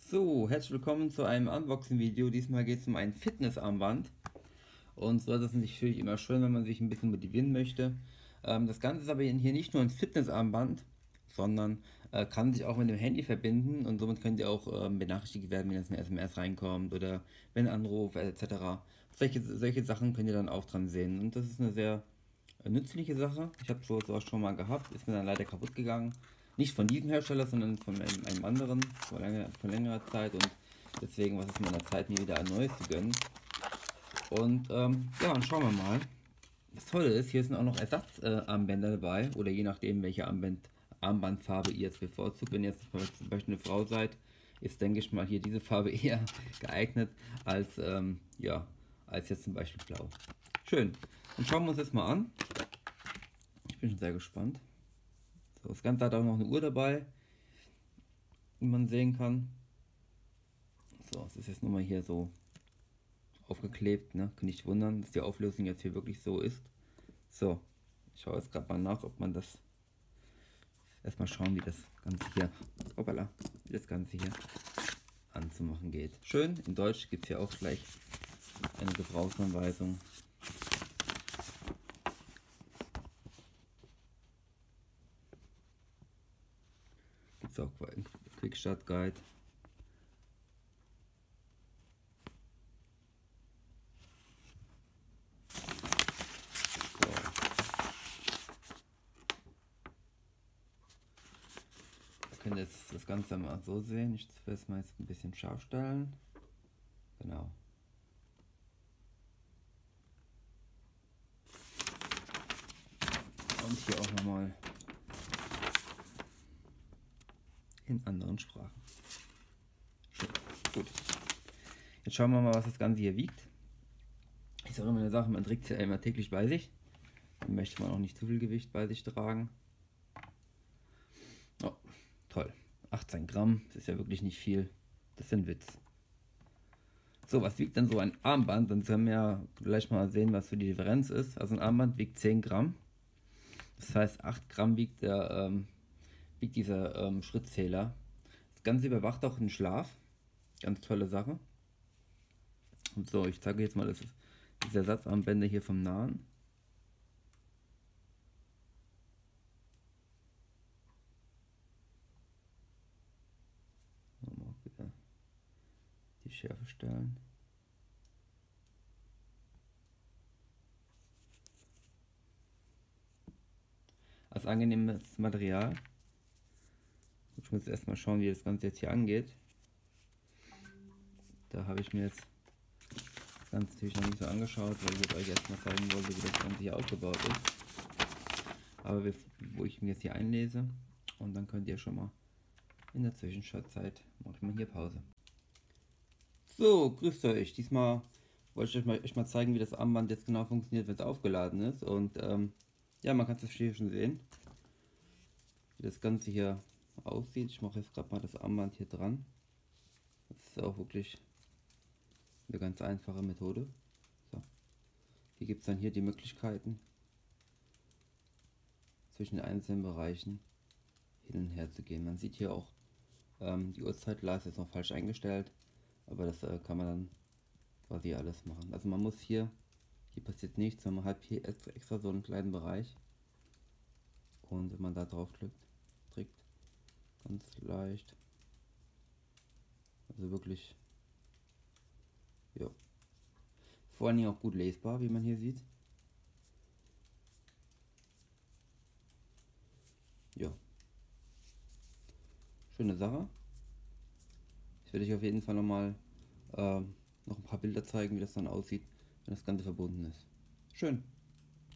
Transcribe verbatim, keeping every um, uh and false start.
So, herzlich willkommen zu einem Unboxing-Video. Diesmal geht es um ein Fitnessarmband. Und so ist es natürlich immer schön, wenn man sich ein bisschen motivieren möchte. Ähm, das Ganze ist aber hier nicht nur ein Fitnessarmband, sondern äh, kann sich auch mit dem Handy verbinden und somit könnt ihr auch ähm, benachrichtigt werden, wenn jetzt eine S M S reinkommt oder wenn ein Anruf et cetera. Solche, solche Sachen könnt ihr dann auch dran sehen. Und das ist eine sehr äh, nützliche Sache. Ich habe sowas schon mal gehabt, ist mir dann leider kaputt gegangen. Nicht von diesem Hersteller, sondern von einem, einem anderen vor, länger, vor längerer Zeit, und deswegen war es in meiner Zeit, mir wieder ein neues zu gönnen. Und ähm, ja, und schauen wir mal. Das Tolle ist, hier sind auch noch Ersatzarmbänder äh, dabei, oder je nachdem, welche Armband, Armbandfarbe ihr jetzt bevorzugt. Wenn ihr jetzt zum Beispiel eine Frau seid, ist, denke ich mal, hier diese Farbe eher geeignet als, ähm, ja, als jetzt zum Beispiel blau. Schön. Dann schauen wir uns das mal an. Ich bin schon sehr gespannt. So, das Ganze hat auch noch eine Uhr dabei, wie man sehen kann. So, es ist jetzt nur mal hier so aufgeklebt, ne? Kann nicht wundern, dass die Auflösung jetzt hier wirklich so ist. So, ich schaue jetzt gerade mal nach, ob man das erstmal schauen, wie das Ganze hier, hoppala, wie das Ganze hier anzumachen geht. Schön, in Deutsch gibt es hier auch gleich eine Gebrauchsanweisung. Gibt es auch einen Quick Start Guide. Wir können jetzt das Ganze mal so sehen. Ich will es mal jetzt ein bisschen scharf stellen. Genau. Und hier auch nochmal in anderen Sprachen. Schön. Gut. Jetzt schauen wir mal, was das Ganze hier wiegt. Ich sage immer eine Sache, man trägt es ja immer täglich bei sich. Dann möchte man auch nicht zu viel Gewicht bei sich tragen. Oh, toll. achtzehn Gramm, das ist ja wirklich nicht viel. Das ist ein Witz. So, was wiegt denn so ein Armband? Dann können wir ja gleich mal sehen, was für die Differenz ist. Also ein Armband wiegt zehn Gramm. Das heißt, acht Gramm wiegt, der, ähm, wiegt dieser ähm, Schrittzähler. Das Ganze überwacht auch den Schlaf. Ganz tolle Sache. Und so, ich zeige jetzt mal das ist diese Ersatzarmbänder hier vom Nahen. Nochmal wieder die Schärfe stellen. Als angenehmes Material. Ich muss erstmal schauen, wie das Ganze jetzt hier angeht. Da habe ich mir jetzt das Ganze natürlich noch nicht so angeschaut, weil ich euch erstmal zeigen wollte, wie das Ganze hier aufgebaut ist. Aber wo ich mir jetzt hier einlese, und dann könnt ihr schon mal in der Zwischenzeit, mache ich mal hier Pause. So, grüßt euch. Diesmal wollte ich euch mal, euch mal zeigen, wie das Armband jetzt genau funktioniert, wenn es aufgeladen ist. Und ähm, ja, man kann es hier schon sehen, wie das Ganze hier aussieht. Ich mache jetzt gerade mal das Armband hier dran. Das ist auch wirklich eine ganz einfache Methode. So. Hier gibt es dann hier die Möglichkeiten, zwischen den einzelnen Bereichen hin und her zu gehen. Man sieht hier auch ähm, die Uhrzeitleiste ist noch falsch eingestellt, aber das äh, kann man dann quasi alles machen. Also man muss hier, hier passiert nichts, sondern man hat hier extra, extra so einen kleinen Bereich, und wenn man da drauf drückt, drückt ganz leicht, also wirklich, ja, vor allen Dingen auch gut lesbar, wie man hier sieht. Ja, schöne Sache. Ich werde euch auf jeden Fall nochmal äh, noch ein paar Bilder zeigen, wie das dann aussieht, wenn das Ganze verbunden ist. Schön.